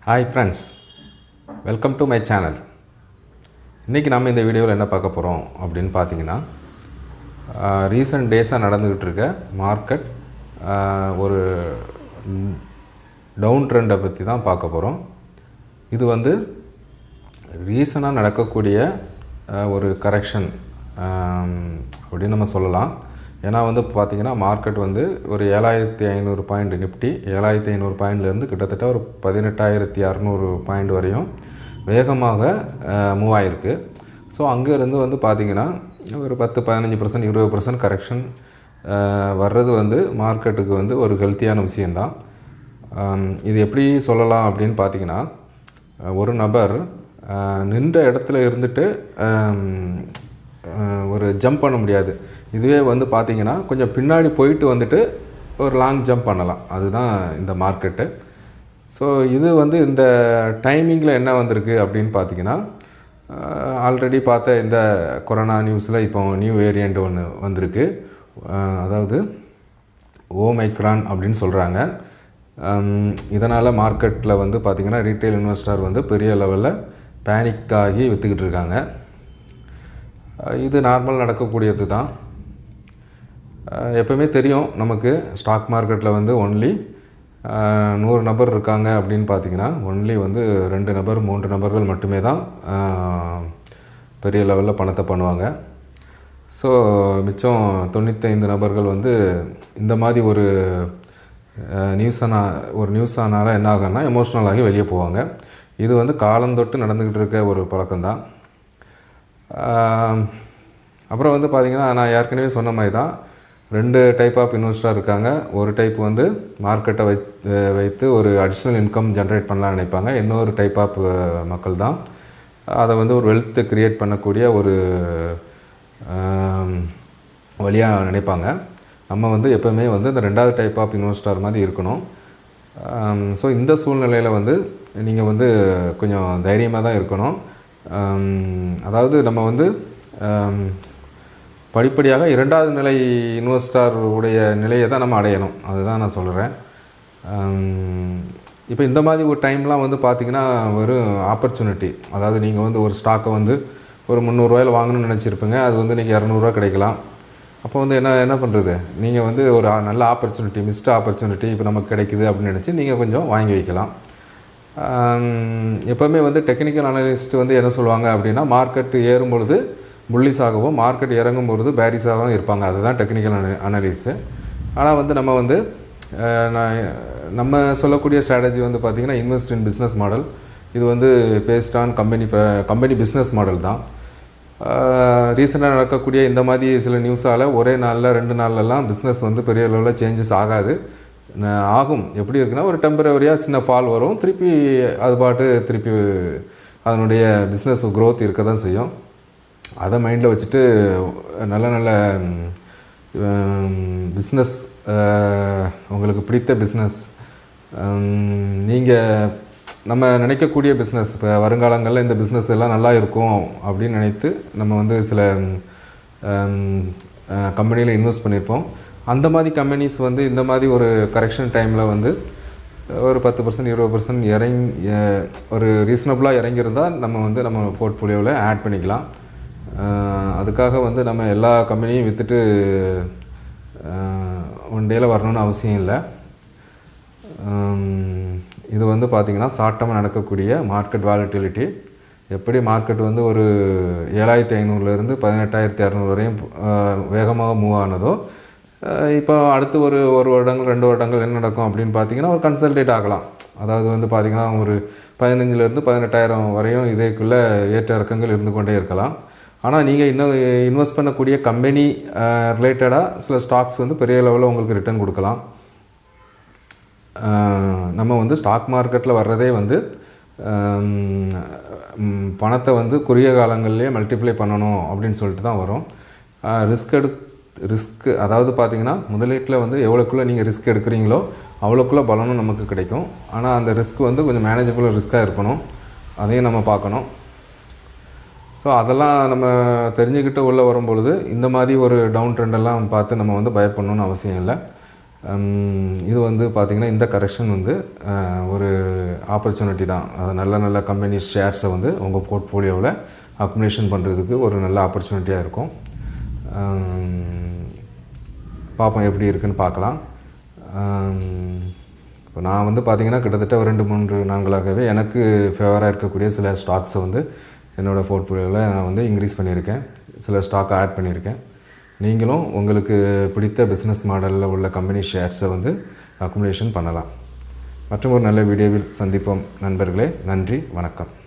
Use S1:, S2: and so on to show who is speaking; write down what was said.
S1: Hi friends, welcome to my channel. இன்றைக்கி நம்ம இந்த வீடியோவில் என்ன பார்க்க போகிறோம் அப்படின்னு பார்த்தீங்கன்னா ரீசன்ட் டேஸாக நடந்துக்கிட்டு இருக்க மார்க்கெட் ஒரு டவுன் ட்ரெண்டை பற்றி தான் பார்க்க போகிறோம். இது வந்து ரீசனாக நடக்கக்கூடிய ஒரு கரெக்ஷன் அப்படின்னு நம்ம சொல்லலாம். ஏன்னா வந்து பார்த்திங்கன்னா மார்க்கெட் வந்து ஒரு 7500 பாயிண்ட் நிஃப்டி 7500 பாயிண்ட்லேருந்து கிட்டத்தட்ட ஒரு 18600 பாயிண்ட் வரையும் வேகமாக மூவ் ஆகிருக்கு. ஸோ அங்கேருந்து வந்து பார்த்திங்கன்னா ஒரு 10-15% 20% கரெக்ஷன் வர்றது வந்து மார்க்கெட்டுக்கு வந்து ஒரு ஹெல்த்தியான விஷயந்தான். இது எப்படி சொல்லலாம் அப்படின்னு பார்த்திங்கன்னா, ஒரு நபர் நின்ற இடத்துல இருந்துட்டு ஒரு ஜம்ப் பண்ண முடியாது. இதுவே வந்து பார்த்திங்கன்னா கொஞ்சம் பின்னாடி போயிட்டு வந்துட்டு ஒரு லாங் ஜம்ப் பண்ணலாம். அதுதான் இந்த மார்க்கெட்டு. ஸோ இது வந்து இந்த டைமிங்கில் என்ன வந்திருக்கு அப்படின்னு பார்த்திங்கன்னா, ஆல்ரெடி பார்த்த இந்த கொரோனா நியூஸில் இப்போ நியூ வேரியண்ட் ஒன்று வந்திருக்கு. அதாவது ஓமைக்ரான் அப்படின்னு சொல்கிறாங்க. இதனால் மார்க்கெட்டில் வந்து பார்த்திங்கன்னா ரீட்டைல் இன்வெஸ்டர் வந்து பெரிய லெவலில் பேனிக் ஆகி விற்றுக்கிட்டு இருக்காங்க. இது நார்மல் நடக்கக்கூடியது தான். எப்போவுமே தெரியும் நமக்கு ஸ்டாக் மார்க்கெட்டில் வந்து ஒன்லி 100 நபர் இருக்காங்க அப்படின்னு பார்த்திங்கன்னா ஒன்லி வந்து 2 நபர் 3 நபர்கள் மட்டுமே தான் பெரிய லெவலில் பணத்தை பண்ணுவாங்க. ஸோ மிச்சம் 95 நபர்கள் வந்து இந்த மாதிரி ஒரு நியூஸ் ஆனால் என்ன ஆகும்னா எமோஷ்னலாகி வெளியே போவாங்க. இது வந்து காலந்தொட்டு நடந்துக்கிட்டு இருக்க ஒரு பழக்கம்தான். அப்புறம் வந்து பார்த்திங்கன்னா நான் ஏற்கனவே சொன்ன மாதிரி தான் 2 டைப் ஆஃப் இன்வெஸ்டர் இருக்காங்க. ஒரு டைப் வந்து மார்க்கெட்டை வைத்து ஒரு அடிஷ்னல் இன்கம் ஜென்ரேட் பண்ணலாம்னு நினைப்பாங்க. இன்னொரு டைப் ஆஃப் மக்கள் தான் அதை வந்து ஒரு வெல்த்தை க்ரியேட் பண்ணக்கூடிய ஒரு வழியாக நினைப்பாங்க. நம்ம வந்து எப்போவுமே வந்து இந்த 2வது டைப் ஆஃப் இன்வெஸ்டர் மாதிரி இருக்கணும். ஸோ இந்த சூழ்நிலையில் வந்து நீங்கள் வந்து கொஞ்சம் தைரியமாக தான் இருக்கணும். அதாவது நம்ம வந்து படிப்படியாக 2வது நிலை இன்வெஸ்டர் உடைய நிலையை தான் நம்ம அடையணும். அதுதான் நான் சொல்கிறேன். இப்போ இந்த மாதிரி ஒரு டைம்லாம் வந்து பார்த்திங்கன்னா ஒரு ஆப்பர்ச்சுனிட்டி. அதாவது நீங்கள் வந்து ஒரு ஸ்டாக்கை வந்து ஒரு 300 ரூபாயில் வாங்கணும்னு நினச்சிருப்பீங்க. அது வந்து நீங்கள் 200 ரூபா கிடைக்கலாம். அப்போ வந்து என்ன பண்ணுறது, நீங்கள் வந்து ஒரு நல்ல ஆப்பர்ச்சுனிட்டி, மிஸ்டு ஆப்பர்ச்சுனிட்டி இப்போ நமக்கு கிடைக்குது அப்படின்னு நினச்சி நீங்கள் கொஞ்சம் வாங்கி வைக்கலாம். எப்போவுமே வந்து டெக்னிக்கல் அனலிஸ்ட் வந்து என்ன சொல்லுவாங்க அப்படின்னா, மார்க்கெட் ஏறும் பொழுது புல்லிஸாகவும் மார்க்கெட் இறங்கும் பொழுது பேரிஸாகவும் இருப்பாங்க. அதுதான் டெக்னிக்கல் அனலிஸ்ட்டு. ஆனால் வந்து நம்ம சொல்லக்கூடிய ஸ்ட்ராட்டஜி வந்து பார்த்திங்கன்னா இன்வெஸ்ட் இன் பிஸ்னஸ் மாடல். இது வந்து based on company business model தான். ரீசெண்டாக நடக்கக்கூடிய இந்த மாதிரி சில நியூஸால் ஒரே நாளில் 2 நாள்லலாம் பிஸ்னஸ் வந்து பெரிய லெவலில் சேஞ்சஸ் ஆகாது. ஆகும். எப்படி இருக்குன்னா ஒரு டெம்பரவரியாக சின்ன ஃபால் வரும், திருப்பி அது பாட்டு திருப்பி அதனுடைய பிஸ்னஸ் க்ரோத் இருக்க தான் செய்யும். அதை மைண்டில் வச்சுட்டு நல்ல பிஸ்னஸ், உங்களுக்கு பிடித்த பிஸ்னஸ், நீங்கள் நம்ம நினைக்கக்கூடிய பிஸ்னஸ், இப்போ வருங்காலங்களில் இந்த பிஸ்னஸ் எல்லாம் நல்லா இருக்கும் அப்படின்னு நினைத்து நம்ம வந்து சில கம்பெனியில் இன்வெஸ்ட் பண்ணியிருப்போம். அந்த மாதிரி கம்பெனிஸ் வந்து இந்த மாதிரி ஒரு கரெக்ஷன் டைமில் வந்து ஒரு 10% 20% ஒரு ரீசனபுளாக இறங்கியிருந்தால் நம்ம வந்து நம்ம போர்ட்ஃபோலியோவில் ஆட் பண்ணிக்கலாம். அதுக்காக வந்து நம்ம எல்லா கம்பெனியும் விற்றுட்டு ஒன் டேயில் வரணும்னு அவசியம் இல்லை. இது வந்து பார்த்திங்கன்னா ஷார்ட் நடக்கக்கூடிய மார்க்கெட் வாலட்டிலிட்டி. எப்படி மார்க்கெட் வந்து ஒரு 7500லேருந்து 18600 வரையும் வேகமாக மூவ் ஆனதோ, இப்போ அடுத்து ஒரு வருடங்கள் 2 வருடங்கள் என்ன நடக்கும் அப்படின்னு பார்த்திங்கன்னா ஒரு கன்சல்டேட் ஆகலாம். அதாவது வந்து பார்த்திங்கன்னா ஒரு 15,000லேருந்து 18,000 வரையும் இதேக்குள்ளே ஏற்ற இறக்கங்கள் இருந்து கொண்டே இருக்கலாம். ஆனால் நீங்கள் இன்னும் இன்வெஸ்ட் பண்ணக்கூடிய கம்பெனி ரிலேட்டடாக சில ஸ்டாக்ஸ் வந்து பெரிய லெவலில் உங்களுக்கு ரிட்டர்ன் கொடுக்கலாம். நம்ம வந்து ஸ்டாக் மார்க்கெட்டில் வர்றதே வந்து பணத்தை வந்து குறுகிய காலங்கள்லேயே மல்டிப்ளை பண்ணணும் அப்படின்னு சொல்லிட்டு தான் வரும். ரிஸ்க் அதாவது பார்த்திங்கன்னா முதலீட்டில் வந்து எவ்வளோக்குள்ளே நீங்கள் ரிஸ்க் எடுக்கிறீங்களோ அவ்வளோக்குள்ளே பலனும் நமக்கு கிடைக்கும். ஆனால் அந்த ரிஸ்க் வந்து கொஞ்சம் மேனேஜபிள் ரிஸ்க்காக இருக்கணும். அதையும் நம்ம பார்க்கணும். ஸோ அதெல்லாம் நம்ம தெரிஞ்சுக்கிட்டு உள்ளே வரும்பொழுது இந்த மாதிரி ஒரு டவுன் ட்ரெண்டெல்லாம் பார்த்து நம்ம வந்து பயப்படணுன்னு அவசியம் இல்லை. இது வந்து பார்த்திங்கன்னா இந்த கரெக்ஷன் வந்து ஒரு ஆப்பர்ச்சுனிட்டி தான். அது நல்ல கம்பெனி ஷேர்ஸை வந்து உங்கள் போர்ட்ஃபோலியோவில் அக்குமுலேஷன் பண்ணுறதுக்கு ஒரு நல்ல ஆப்பர்ச்சுனிட்டியாக இருக்கும். பார்ப்போம் எப்படி இருக்குன்னு பார்க்கலாம். இப்போ நான் வந்து பார்த்திங்கன்னா கிட்டத்தட்ட ஒரு 2-3 நாட்களாகவே எனக்கு ஃபேவராக இருக்கக்கூடிய சில ஸ்டாக்ஸை வந்து என்னோடய போர்ட்ஃபோலியோவில் நான் வந்து இன்க்ரீஸ் பண்ணியிருக்கேன், சில ஸ்டாக்கை ஆட் பண்ணியிருக்கேன். நீங்களும் உங்களுக்கு பிடித்த பிஸ்னஸ் மாடலில் உள்ள கம்பெனி ஷேர்ஸை வந்து அக்குமுலேஷன் பண்ணலாம். மற்றும் ஒரு நல்ல வீடியோவில் சந்திப்போம் நண்பர்களே. நன்றி, வணக்கம்.